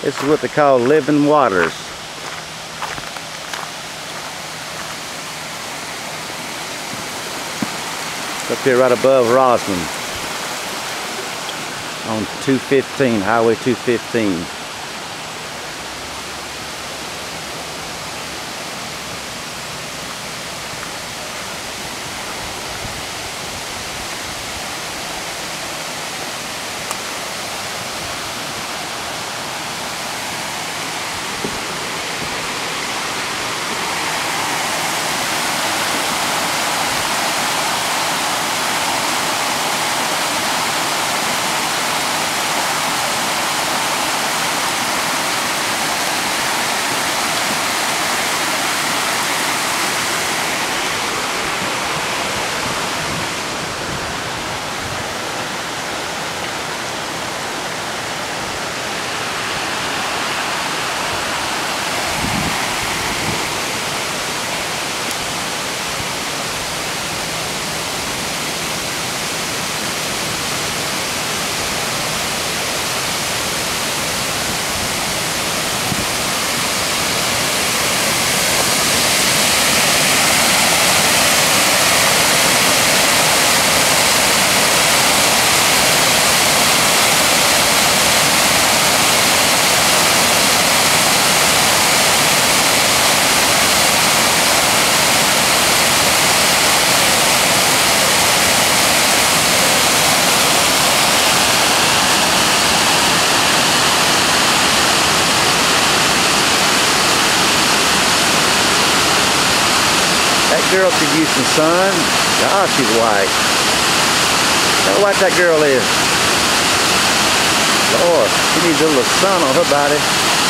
This is what they call living waters. Up here right above Rosman on 215, Highway 215. That girl could use some sun. God, she's white. Look how white that girl is. Lord, she needs a little sun on her body.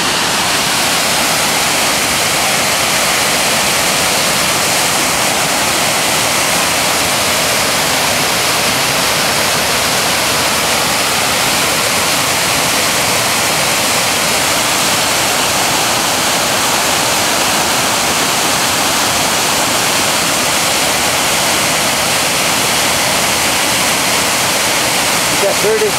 Is that dirty?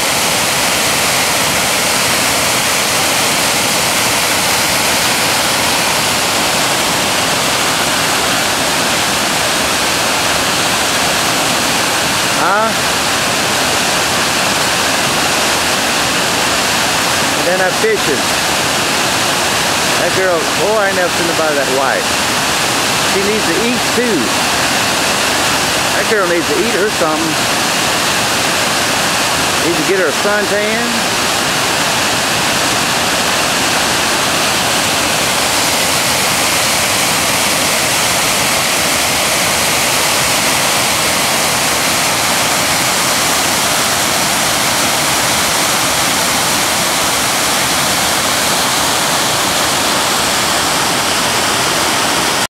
Huh? And then I'm fishing. That girl, boy, I ain't never seen nobody that white. She needs to eat too. That girl needs to eat or something. Need to get her a suntan.